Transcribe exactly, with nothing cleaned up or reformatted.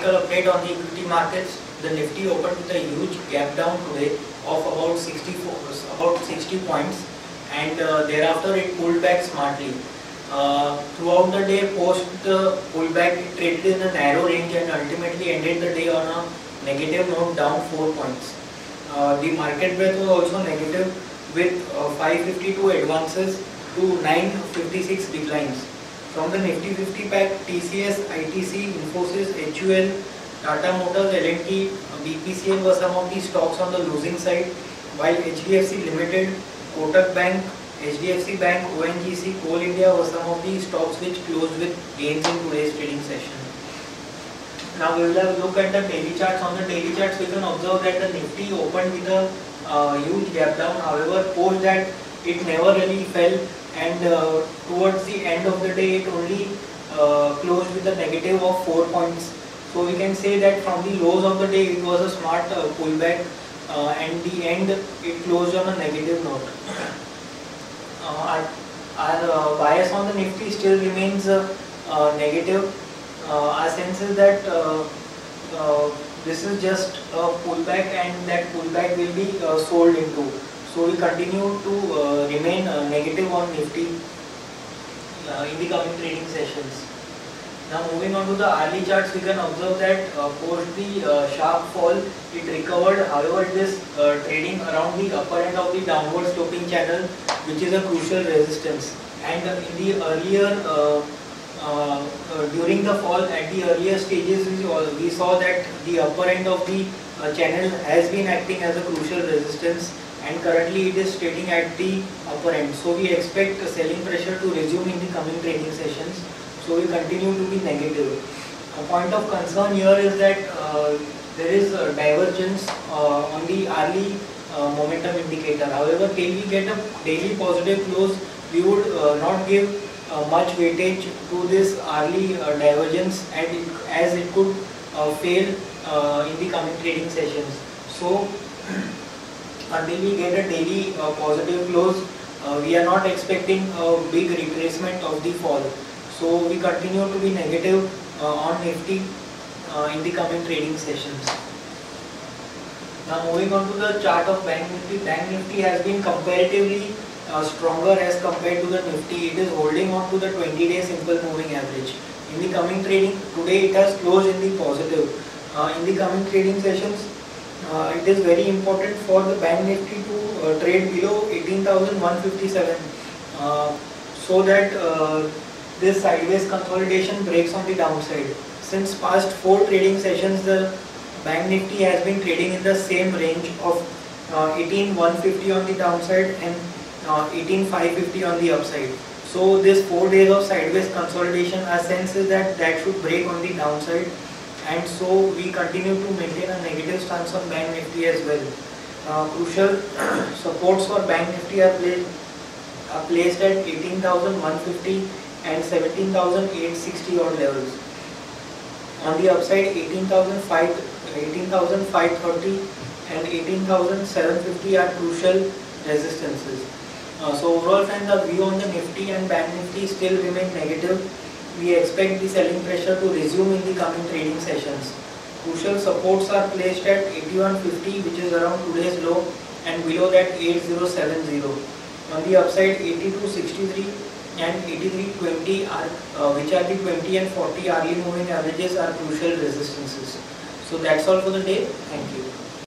technical update on the equity markets. The Nifty opened with a huge gap down today of about sixty-four, about sixty points, and uh, thereafter it pulled back smartly. Uh, throughout the day, post the pullback, it traded in a narrow range and ultimately ended the day on a negative note, down four points. Uh, the market breadth was also negative, with uh, five fifty-two advances to nine fifty-six declines. From the Nifty fifty pack, T C S, I T C, Infosys, H U L, Tata Motors, L and T, B P C L were some of these stocks on the losing side, while H D F C Limited, Kotak Bank, H D F C Bank, O N G C, Coal India were some of these stocks which closed with gains in today's trading session. Now we will have a look at the daily charts. On the daily charts, we can observe that the Nifty opened with a uh, huge gap down. However, post that it never really fell, and uh, towards the end of the day, it only uh, closed with a negative of four points. So we can say that from the lows of the day, it was a smart uh, pullback, uh, and the end it closed on a negative note. Uh, our our uh, bias on the Nifty still remains uh, uh, negative. Uh, our sense is that uh, uh, this is just a pullback, and that pullback will be uh, sold into. So we continue to uh, remain uh, negative on Nifty uh, in the coming trading sessions. Now moving on to the hourly charts, we can observe that uh, post the uh, sharp fall, it recovered. However, it is uh, trading around the upper end of the downward sloping channel, which is a crucial resistance. And uh, in the earlier, uh, uh, uh, during the fall, at the earlier stages, we, all, we saw that the upper end of the uh, channel has been acting as a crucial resistance, and currently it is trading at the upper end. So we expect a selling pressure to resume in the coming trading sessions. So we continue to be negative. A point of concern here is that uh, there is a divergence uh, on the hourly uh, momentum indicator. However, till we get a daily positive close, we would uh, not give uh, much weightage to this hourly uh, divergence, and it, as it could uh, fail uh, in the coming trading sessions. So until we get a daily uh, positive close, uh, we are not expecting a big retracement of the fall. So we continue to be negative uh, on Nifty uh, in the coming trading sessions. Now moving on to the chart of Bank Nifty. Bank Nifty has been comparatively uh, stronger as compared to the Nifty. It is holding on to the twenty day simple moving average. In the coming trading, today it has closed in the positive. Uh, in the coming trading sessions, uh, it is very important for the Bank Nifty to uh, trade below eighteen thousand one hundred fifty-seven, uh, so that uh, this sideways consolidation breaks on the downside. Since past four trading sessions, the Bank Nifty has been trading in the same range of uh, eighteen thousand one hundred fifty on the downside and uh, eighteen thousand five hundred fifty on the upside. So this four days of sideways consolidation, our sense is that that should break on the downside, and so we continue to maintain a negative stance on Bank Nifty as well. Uh, crucial supports for Bank Nifty are placed, are placed at eighteen thousand one hundred fifty and seventeen thousand eight hundred sixty odd levels. On the upside, eighteen thousand five hundred thirty and eighteen thousand seven hundred fifty are crucial resistances. Uh, so overall, friends, the view on the Nifty and Bank Nifty still remain negative. We expect the selling pressure to resume in the coming trading sessions. Crucial supports are placed at eighty-one fifty, which is around today's low, and below that eighty seventy. On the upside, eighty-two sixty-three and eighty-three twenty are, uh, which are the twenty and forty hourly moving averages, are crucial resistances. So that's all for the day. Thank you.